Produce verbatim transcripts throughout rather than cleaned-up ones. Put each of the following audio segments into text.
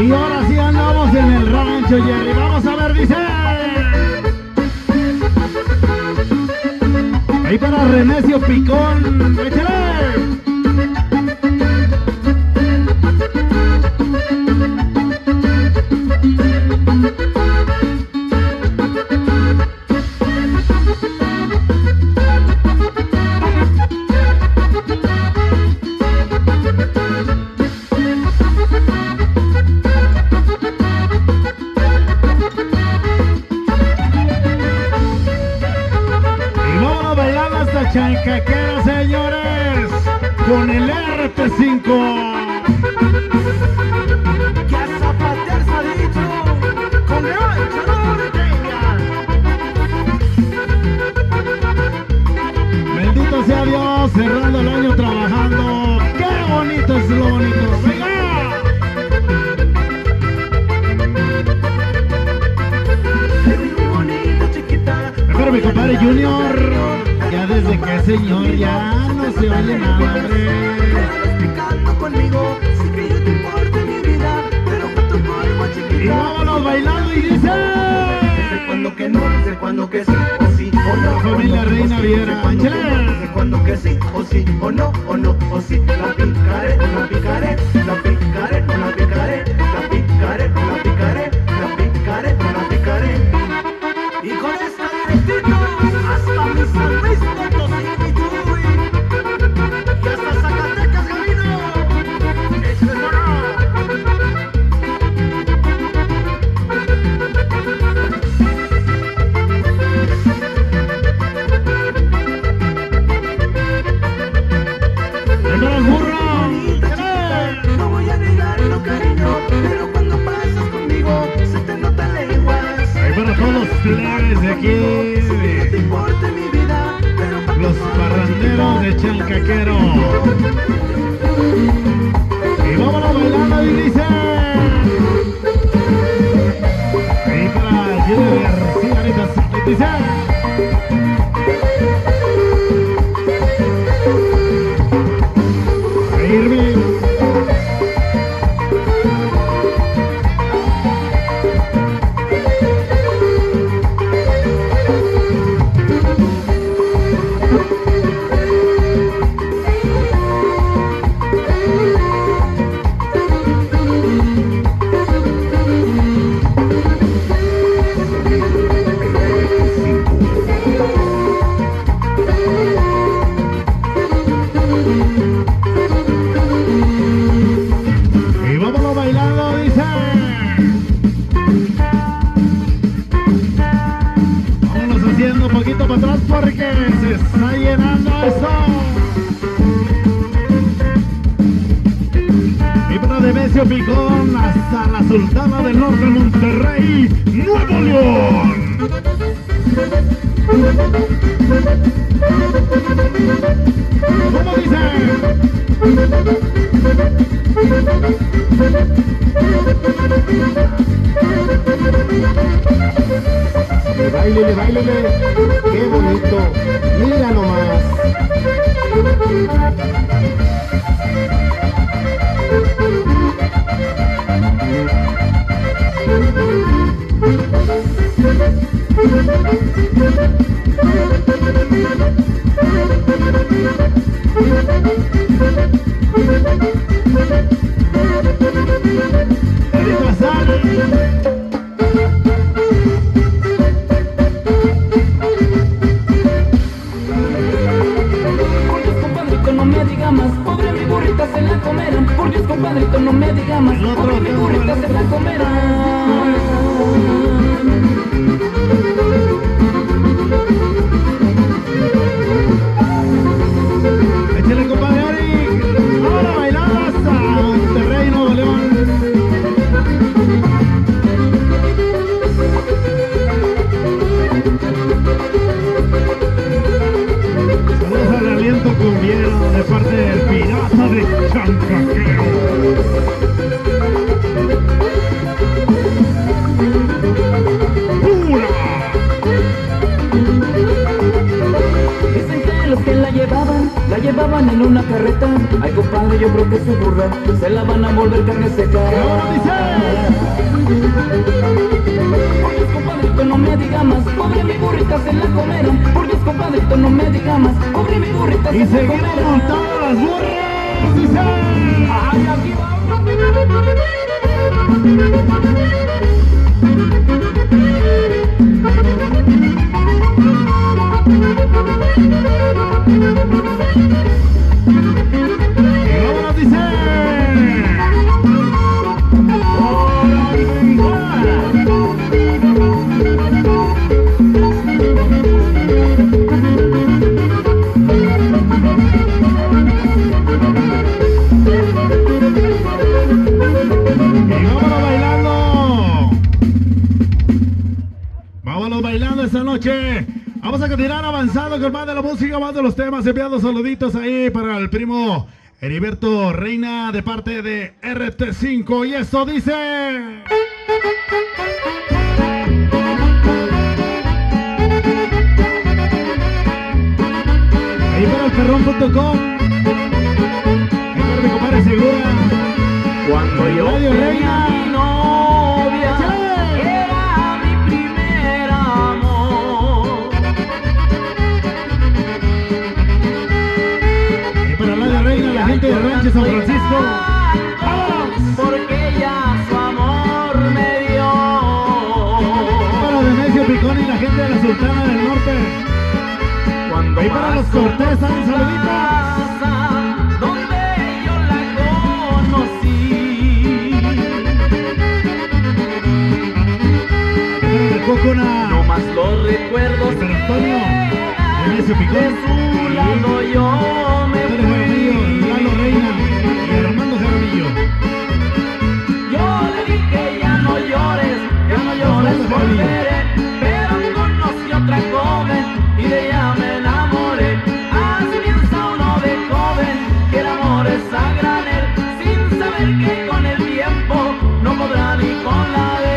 Y ahora sí andamos en el rancho, Jerry. Vamos a ver, dice. Ahí para Renecio Picón. ¡Échale! Chancaquera, señores, con el R T cinco. Que a zapatear se ha dicho, con revancha no detenga. Bendito sea Dios, cerrando el año trabajando. ¡Qué bonito es lo bonito! ¡Venga! Muy bonita, chiquita. Pero mi compadre Junior. Ya desde que señor ya no se oye nada, hombre. Explicando conmigo, si que yo te importe mi vida, pero con tu polvo chiquita. Y vámonos bailando y dice. Desde cuando que no, desde cuando que sí, o sí, o no. Familia Reina Viera, Desde cuando que sí, o sí, o no, o no, o sí. La picaré, la picaré, la picaré, la picaré, la picaré, la picaré, la picaré, la picaré. Y con esta directito hasta mi San Luis Potosí y Chuy, y hasta Zacatecas, Gabino. ¡Échale mano! ¡Venga el burro! No voy a negarlo, cariño, pero cuando pasas conmigo se te notan lenguas. Ahí para todos los plebes de aquí, de te importa mi vida, pero los parranderos de Chancaquero. Y vámonos bailando y dice. Ahí para Jenny García, ahorita dice. Irving. Para atrás porque se está llenando esto. Y para Demetrio Picón hasta la Sultana del Norte, Monterrey, Nuevo León. ¿Cómo dice? Báilele, báilele, qué bonito, mira nomás. Ahorita sale. Pobre mi burrita se la comerán. Por Dios, compadrito, no me diga más. Pobre mi burrita se la comerán. Échale, compadre Eric. Ahora bailando hasta Monterrey, Nuevo León. Saludos al aliento cumbiero de parte del pirata de Chancaquero. ¡Pura! Dicen que los que la llevaban llevaban, la llevaban en una carreta. Ay, compadre, yo creo que su burra se la van a volver carne seca. Por Dios, compadrito, no me diga más, pobre mi burrita se la comerán. Por Dios, compadrito, no me diga más, pobre mi burrita se la comerán. Y seguimos montando las burras, dice. Ay, aquí va. Y vámonos, dice. Bailando esta noche. Vamos a continuar avanzando con más de la música, más de los temas. Enviando saluditos ahí para el primo Heriberto Reina de parte de R T cinco. Y esto dice... Ahí para el perrón punto com. Ahí para mi compadre Segura. Cuando yo Reina. mi novia, era mi primer amor. Y para la Reina, la gente de Rancho San Francisco. Porque ella su amor me dio. Para Demetrio Picón y la gente de la Sultana del Norte. Cuando ahí para los Cortés, un saludito. Cocona. No más los recuerdos San Antonio, Demetrio de Picón, su lado yo me fui. Lalo Reina y Armando Jaramillo. Yo le dije ya no llores, ya no llores, volveré. Pero conocí otra joven y de ella me enamoré. Así piensa uno de joven que el amor es a granel, sin saber que con el tiempo no podrá ni con la de.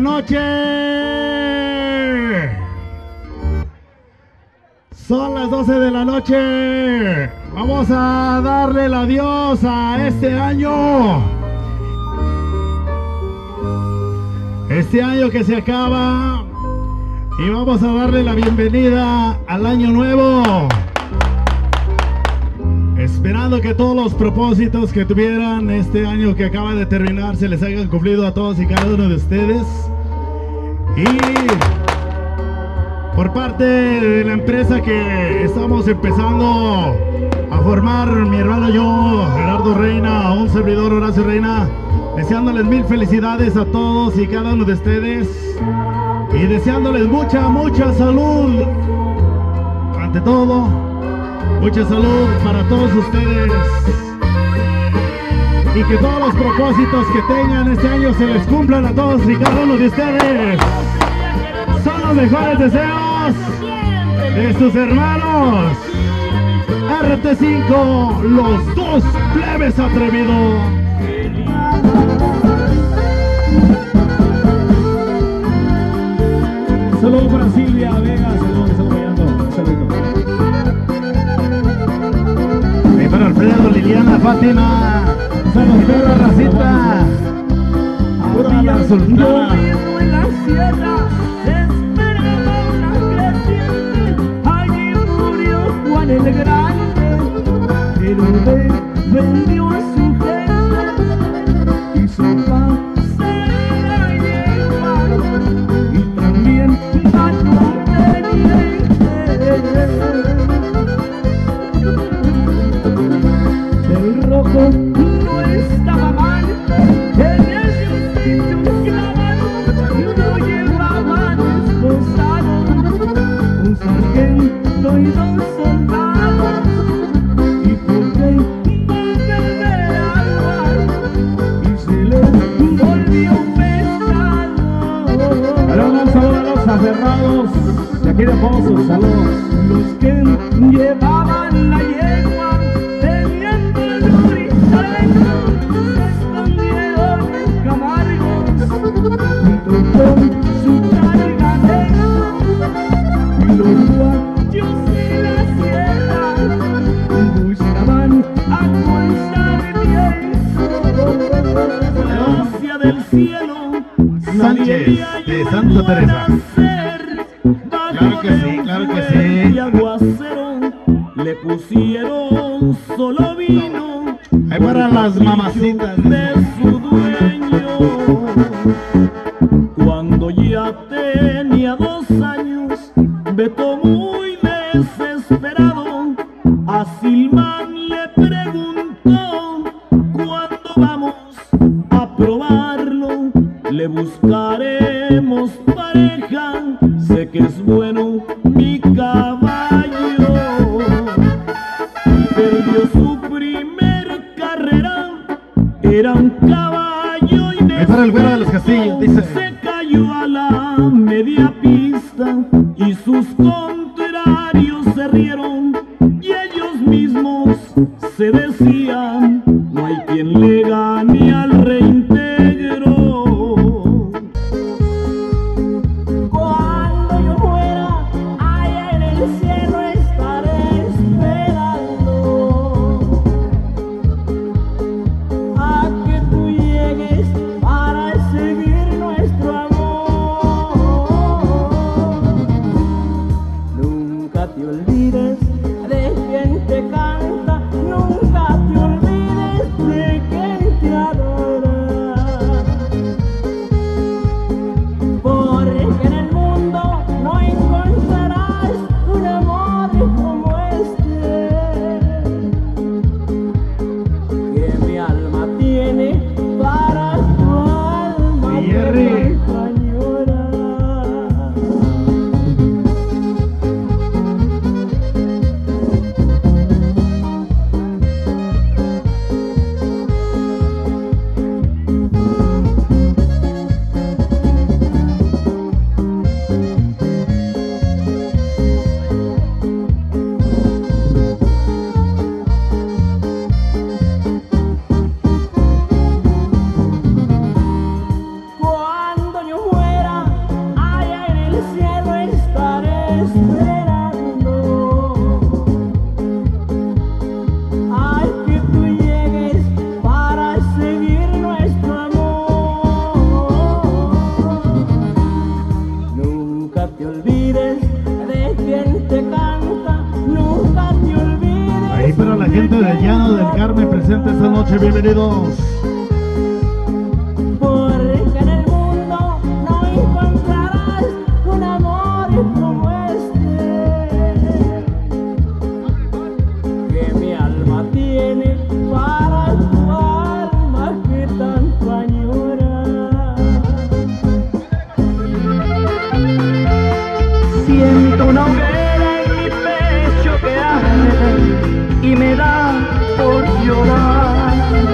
noche. Son las doce de la noche. Vamos a darle el adiós a este año. Este año que se acaba. Y vamos a darle la bienvenida al año nuevo. Esperando que todos los propósitos que tuvieran este año que acaba de terminar se les hayan cumplido a todos y cada uno de ustedes. Y por parte de la empresa que estamos empezando a formar, mi hermano yo, Gerardo Reina, un servidor Horacio Reina, deseándoles mil felicidades a todos y cada uno de ustedes y deseándoles mucha, mucha salud. Ante todo, mucha salud para todos ustedes y que todos los propósitos que tengan este año se les cumplan a todos y cada uno de ustedes. Son los mejores deseos de sus hermanos R T cinco, los dos plebes atrevidos. Saludos para Silvia Vega, saludos que estamos apoyando. Saludos. Y para Alfredo, Liliana, Fátima, saludos perra, racita. Pura la sultana. En la sierra esperaba una creciente, allí murió Juan el Grande, pero le vendió a su gente y su pasar la yegua y también mató a un teniente. El rojo no estaba mal, en el sitio clavado no llevaban esposado un sargento y dos soldados, y porque iban a beber agua y se les volvió pesado. Saludos, un saludo a los aferrados de aquí de Pozos, saludos. Los que llevaban la yegua teniendo el briseño se escondieron en Camargos junto con su cargadero, y los guachos en la sierra buscaban a Juan Sarmiento. Gracia del cielo Sánchez de Santa Teresa. Claro que sí, claro que sí. Y aguacero le pusieron solo vino. Ahí para las mamacitas. De su dueño. Cuando ya tenía dos años, Beto muy desesperado a Silmán le preguntó: ¿cuándo vamos a probarlo? Le buscaremos pareja, sé que es bueno mi caballo. Perdió su primer carrera, era un caballo y Ahí para el güero de los Castillos, dice. se cayó a la media pista y sus contrarios se rieron y ellos mismos se decían: no hay quien le gane al reintegro. Cuando yo muera, allá en el cielo estaré esperando a que tú llegues para seguir nuestro amor. Nunca te olvides de quien te canta, nunca te olvides de quien te el cielo estaré esperando. Ay, que tú llegues para seguir nuestro amor. Nunca te olvides de quien te canta, nunca te olvides. Ahí para la gente del Llano del Carmen presente esta noche, bienvenidos. Porque en el mundo no encontrarás un amor como este, que mi alma tiene para tu alma que tanto añora. Siento una hoguera en mi pecho que arde y me da por llorar.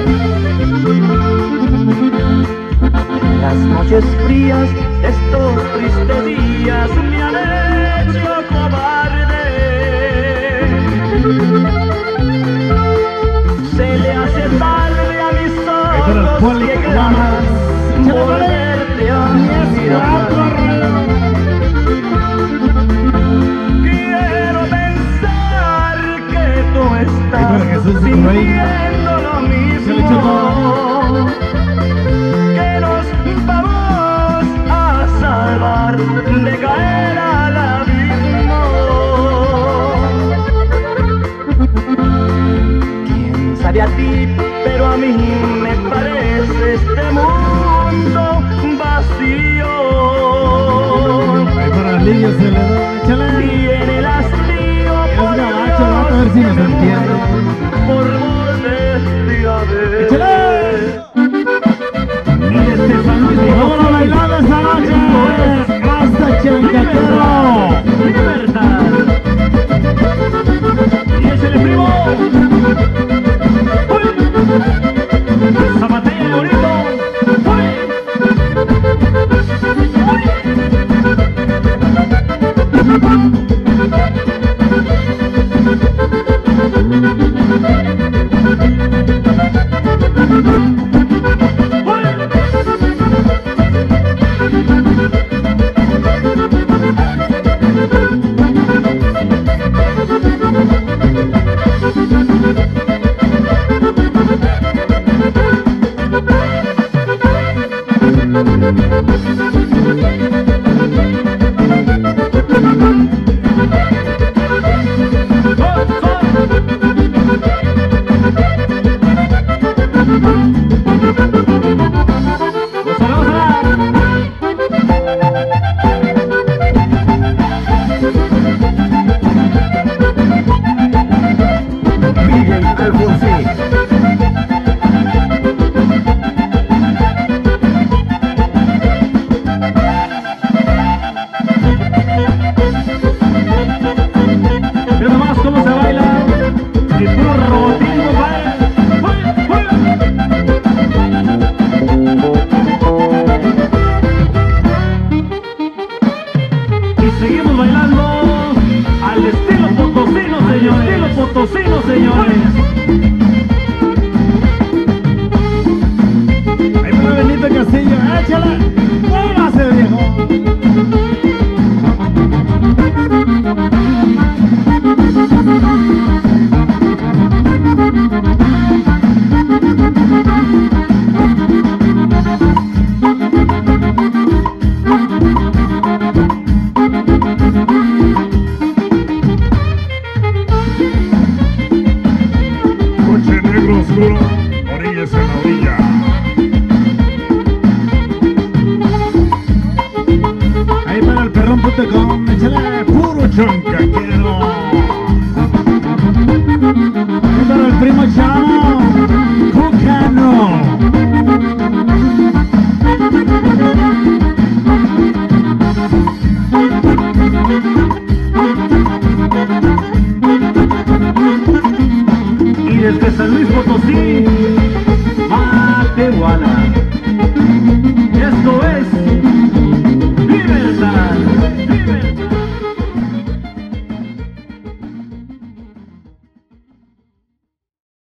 Las noches frías de estos tristes días me han hecho cobarde. Se le hace tarde a mis ojos que claman volverte a mirar. Quiero pensar que tú estás sintiendo lo mismo, que nos vamos a salvar de caer al abismo. Quién sabe a ti, pero a mí me parece este mundo vacío. Ahí para las líneas se le da, échale. Y en el hastío por gabacho, Dios a ver si que nos me entiende. muero por volverte a ver. ¡Échale! ¡Vámonos bailando esta noche! ¡Hasta Chancaquero! ¡Libertad! ¡Y échale, primo! ¡Uy! ¡Zapatilla de bonito! ¡Uy! Miguel Alfonsín. Mira nomás cómo se baila. Y puro robotismo, baila. Y seguimos bailando al estilo potosino, señores. Al estilo potosino, señores. Ahí para Benito Castillo, échale.